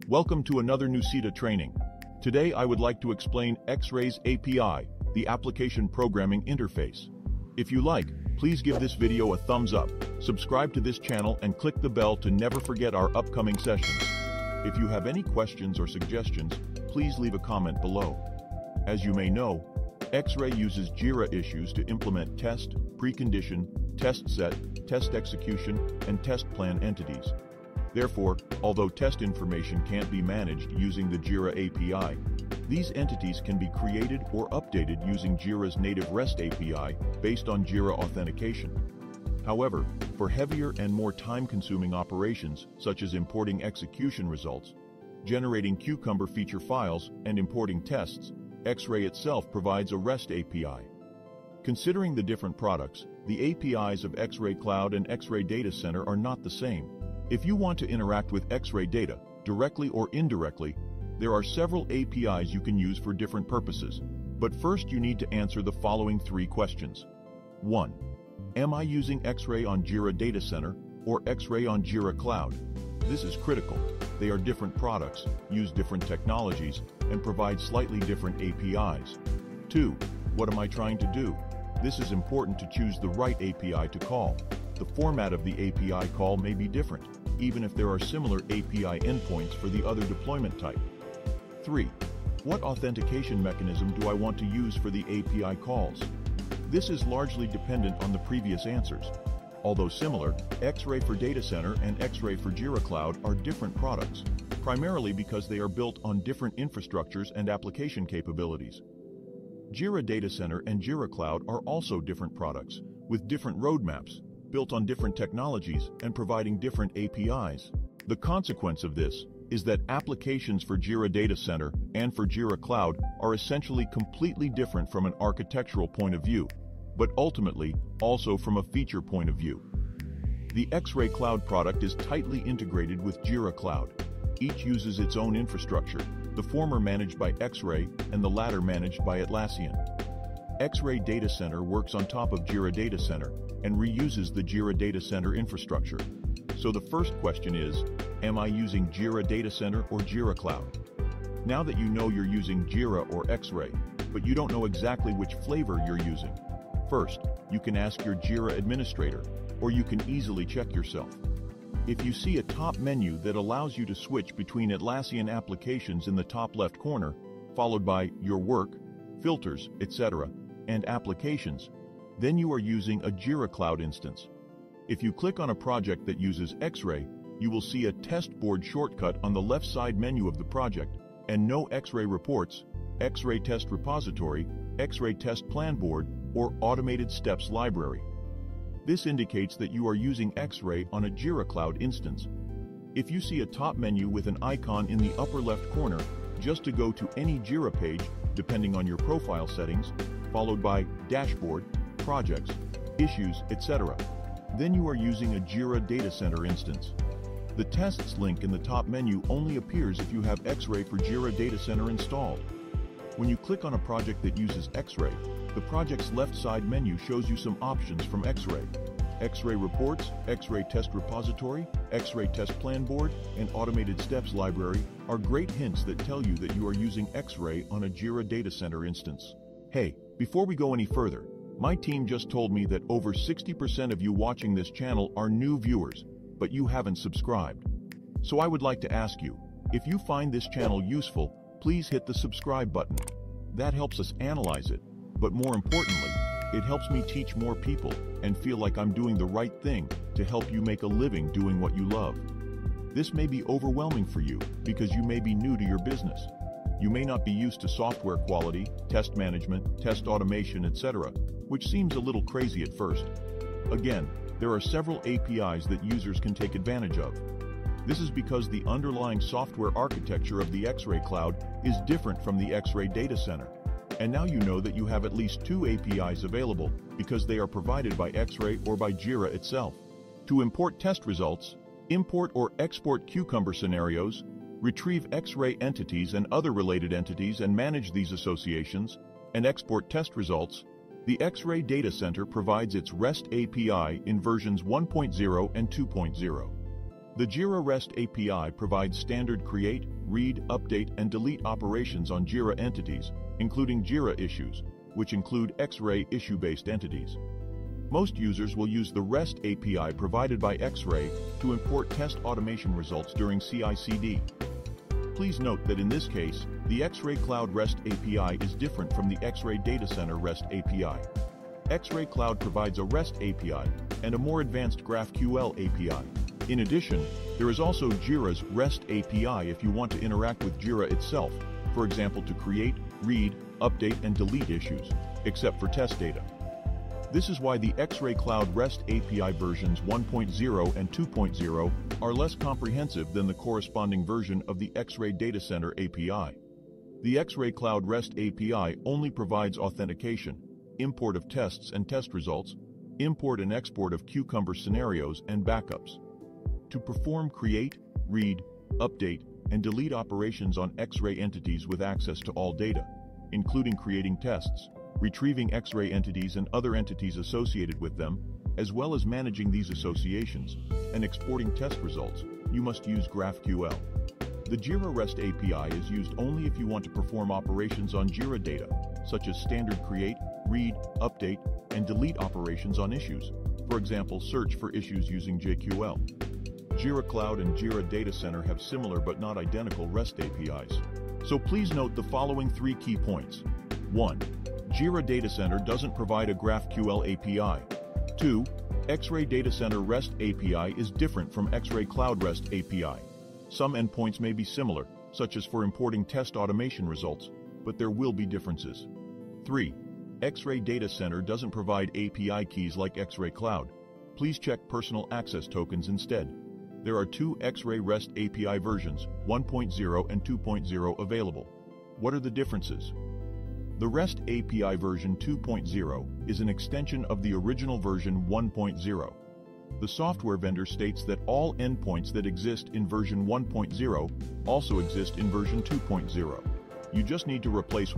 Welcome to another Nucida training. Today I would like to explain XRay's API, the application programming interface. If you like, please give this video a thumbs up, subscribe to this channel and click the bell to never forget our upcoming sessions. If you have any questions or suggestions, please leave a comment below. As you may know, XRay uses Jira issues to implement test, precondition, test set, test execution, and test plan entities. Therefore, although test information can't be managed using the Jira API, these entities can be created or updated using Jira's native REST API based on Jira authentication. However, for heavier and more time-consuming operations, such as importing execution results, generating Cucumber feature files, and importing tests, XRay itself provides a REST API. Considering the different products, the APIs of XRay Cloud and XRay Data Center are not the same. If you want to interact with XRay data, directly or indirectly, there are several APIs you can use for different purposes. But first you need to answer the following 3 questions. 1. Am I using XRay on Jira Data Center or XRay on Jira Cloud? This is critical. They are different products, use different technologies, and provide slightly different APIs. 2. What am I trying to do? This is important to choose the right API to call. The format of the API call may be different, even if there are similar API endpoints for the other deployment type. 3. What authentication mechanism do I want to use for the API calls? This is largely dependent on the previous answers. Although similar, XRay for Data Center and XRay for Jira Cloud are different products, primarily because they are built on different infrastructures and application capabilities. Jira Data Center and Jira Cloud are also different products, with different roadmaps, built on different technologies and providing different APIs. The consequence of this is that applications for Jira Data Center and for Jira Cloud are essentially completely different from an architectural point of view, but ultimately also from a feature point of view. The XRay Cloud product is tightly integrated with Jira Cloud. Each uses its own infrastructure, the former managed by XRay and the latter managed by Atlassian. XRay Data Center works on top of Jira Data Center and reuses the Jira Data Center infrastructure. So the first question is, am I using Jira Data Center or Jira Cloud? Now that you know you're using Jira or XRay, but you don't know exactly which flavor you're using, first, you can ask your Jira administrator, or you can easily check yourself. If you see a top menu that allows you to switch between Atlassian applications in the top left corner, followed by Your Work, Filters, etc., and Applications, then you are using a Jira Cloud instance. If you click on a project that uses XRay, you will see a test board shortcut on the left side menu of the project, and no XRay reports, XRay test repository, XRay test plan board, or automated steps library. This indicates that you are using XRay on a Jira Cloud instance. If you see a top menu with an icon in the upper left corner, just to go to any Jira page, depending on your profile settings, followed by Dashboard, Projects, Issues, etc., then you are using a Jira Data Center instance. The Tests link in the top menu only appears if you have XRay for Jira Data Center installed. When you click on a project that uses XRay, the project's left side menu shows you some options from XRay. XRay Reports, XRay Test Repository, XRay Test Plan Board, and Automated Steps Library are great hints that tell you that you are using XRay on a Jira Data Center instance. Hey, before we go any further, my team just told me that over 60% of you watching this channel are new viewers, but you haven't subscribed. So I would like to ask you, if you find this channel useful, please hit the subscribe button. That helps us analyze it, but more importantly, it helps me teach more people and feel like I'm doing the right thing to help you make a living doing what you love. This may be overwhelming for you because you may be new to your business. You may not be used to software quality, test management, test automation, etc., which seems a little crazy at first. Again, there are several APIs that users can take advantage of. This is because the underlying software architecture of the XRay Cloud is different from the XRay Data Center. And now you know that you have at least 2 APIs available because they are provided by XRay or by Jira itself. To import test results, import or export Cucumber scenarios, retrieve XRay entities and other related entities and manage these associations, and export test results, the XRay Data Center provides its REST API in versions 1.0 and 2.0. The Jira REST API provides standard create, read, update, and delete operations on Jira entities, including Jira issues, which include XRay issue-based entities. Most users will use the REST API provided by XRay to import test automation results during CI/CD. Please note that in this case, the XRay Cloud REST API is different from the XRay Data Center REST API. XRay Cloud provides a REST API and a more advanced GraphQL API. In addition, there is also Jira's REST API if you want to interact with Jira itself, for example to create, read, update, and delete issues, except for test data. This is why the XRay Cloud REST API versions 1.0 and 2.0 are less comprehensive than the corresponding version of the XRay Data Center API. The XRay Cloud REST API only provides authentication, import of tests and test results, import and export of Cucumber scenarios and backups. To perform create, read, update, and delete operations on XRay entities with access to all data, including creating tests, retrieving XRay entities and other entities associated with them, as well as managing these associations, and exporting test results, you must use GraphQL. The Jira REST API is used only if you want to perform operations on Jira data, such as standard create, read, update, and delete operations on issues, for example search for issues using JQL. Jira Cloud and Jira Data Center have similar but not identical REST APIs. So please note the following 3 key points. 1. Jira Data Center doesn't provide a GraphQL API. 2. XRay Data Center REST API is different from XRay Cloud REST API. Some endpoints may be similar, such as for importing test automation results, but there will be differences. 3. XRay Data Center doesn't provide API keys like XRay Cloud. Please check personal access tokens instead. There are 2 XRay REST API versions, 1.0 and 2.0 available. What are the differences? The REST API version 2.0 is an extension of the original version 1.0. The software vendor states that all endpoints that exist in version 1.0 also exist in version 2.0. You just need to replace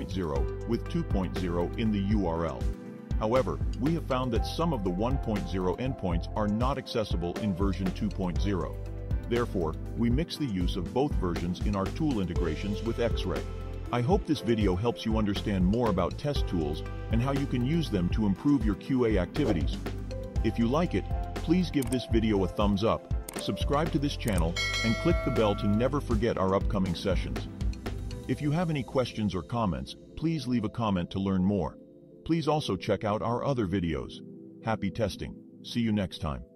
1.0 with 2.0 in the URL. However, we have found that some of the 1.0 endpoints are not accessible in version 2.0. Therefore, we mix the use of both versions in our tool integrations with XRay. I hope this video helps you understand more about test tools and how you can use them to improve your QA activities. If you like it, please give this video a thumbs up, subscribe to this channel, and click the bell to never forget our upcoming sessions. If you have any questions or comments, please leave a comment to learn more. Please also check out our other videos. Happy testing. See you next time.